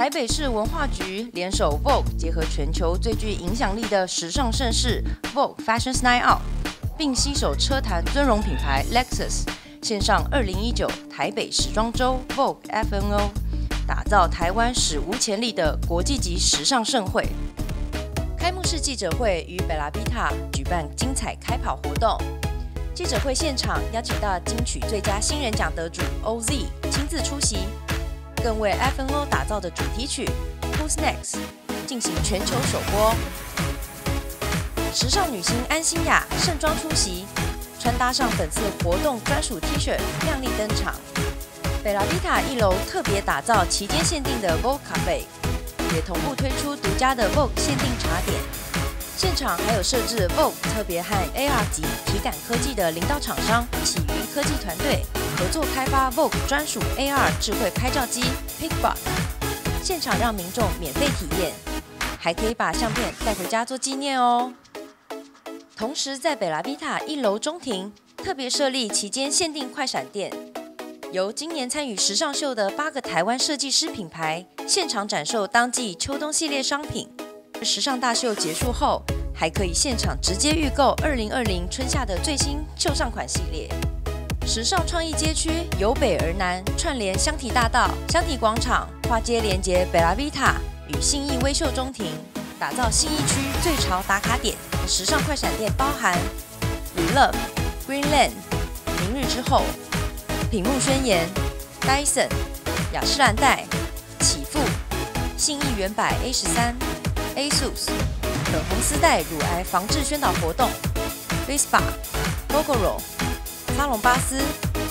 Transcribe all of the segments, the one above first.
台北市文化局联手 Vogue， 结合全球最具影响力的时尚盛事 Vogue Fashion Night Out， 并携手车坛尊荣品牌 Lexus， 线上2019台北时装周 Vogue FNO， 打造台湾史无前例的国际级时尚盛会。开幕式记者会于贝拉比塔举办精彩开跑活动。记者会现场邀请到金曲最佳新人奖得主 OZ 亲自出席，更为 FNO 打造的主题曲 Who's Next 进行全球首播。时尚女星安心亚盛装出席，穿搭上本次活动专属 T 恤，亮丽登场。贝拉比塔1楼特别打造期间限定的 Vogue Cafe， 也同步推出独家的 Vogue 限定茶点。现场还有设置 Vogue 特别和 AR 级体感科技的领导厂商启云科技团队合作开发 Vogue 专属 AR 智慧拍照机 PicBot， 现场让民众免费体验，还可以把相片带回家做纪念哦。同时，在贝拉比塔1楼中庭特别设立期间限定快闪店，由今年参与时尚秀的8个台湾设计师品牌现场展售当季秋冬系列商品。时尚大秀结束后，还可以现场直接预购2020春夏的最新秀上款系列。时尚创意街区由北而南，串联香缇大道、香缇广场，跨街连接贝拉比塔与信义威秀中庭，打造信义区最潮打卡点。时尚快闪店包含 Relove、Greenland、明日之后、品木宣言、Dyson、雅诗兰黛、启富、信义原百 A13、ASUS、粉红丝带乳癌防治宣导活动 Vespa、Gogoro、沙龙巴斯。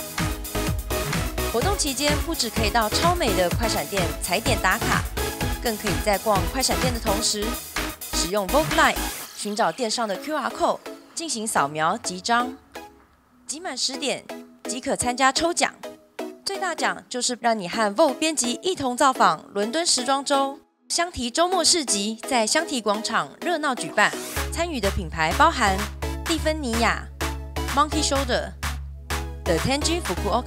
活动期间不只可以到超美的快闪店踩点打卡，更可以在逛快闪店的同时，使用 Vogue Line 寻找店上的 QR Code 进行扫描集章，集满10点即可参加抽奖。最大奖就是让你和 Vogue 编辑一同造访伦敦时装周。香缇周末市集在香缇广场热闹举办，参与的品牌包含蒂芬尼亚、Monkey Shoulder、The Tenjin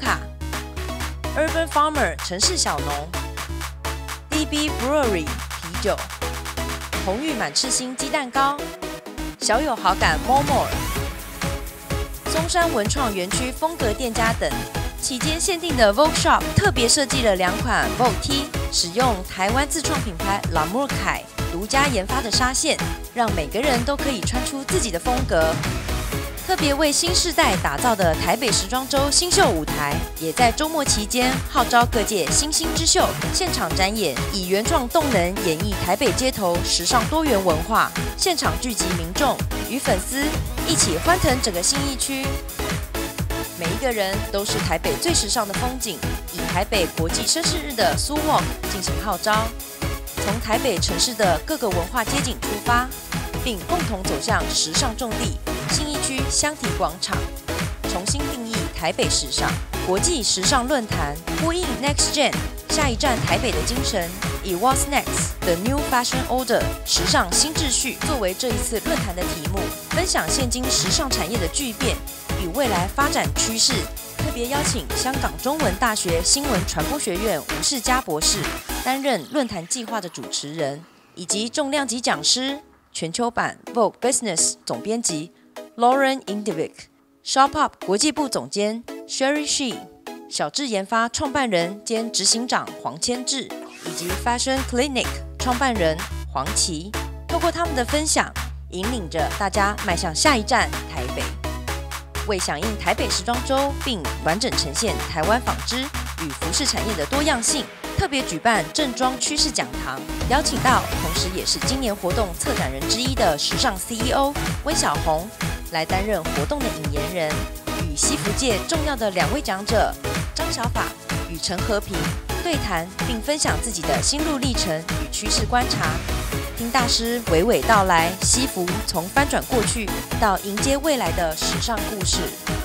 Fukuoka、Urban Farmer 城市小农、DB Brewery 啤酒、红玉满赤心鸡蛋糕、小有好感 Momo、松山文创园区风格店家等。期间限定的 Vogue Shop 特别设计了2款 Vogue T， 使用台湾自创品牌 Lamour 凯独家研发的纱线，让每个人都可以穿出自己的风格。特别为新世代打造的台北时装周新秀舞台，也在周末期间号召各界新兴之秀现场展演，以原创动能演绎台北街头时尚多元文化。现场聚集民众与粉丝一起欢腾整个信义区。每一个人都是台北最时尚的风景，以台北国际绅士日的苏 Walk 进行号召，从台北城市的各个文化街景出发，并共同走向时尚重地信义区香缇广场，重新定义台北时尚。国际时尚论坛呼应 Next Gen 下一站台北的精神，以 What's Next The New Fashion Order 时尚新秩序作为这一次论坛的题目，分享现今时尚产业的巨变与未来发展趋势，特别邀请香港中文大学新闻传播学院吴世嘉博士担任论坛计划的主持人，以及重量级讲师全球版 Vogue Business 总编辑 Lauren Indivic、Shop Up 国际部总监 Sherry She、小智研发创办人兼执行长黄千志，以及 Fashion Clinic 创办人黄琦，透过他们的分享，引领着大家迈向下一站台北。为响应台北时装周，并完整呈现台湾纺织与服饰产业的多样性，特别举办正装趋势讲堂，邀请到同时也是今年活动策展人之一的时尚 CEO 温小红来担任活动的引言人，与西服界重要的2位讲者张小法与陈和平对谈，并分享自己的心路历程与趋势观察，听大师娓娓道来西服从翻转过去到迎接未来的时尚故事。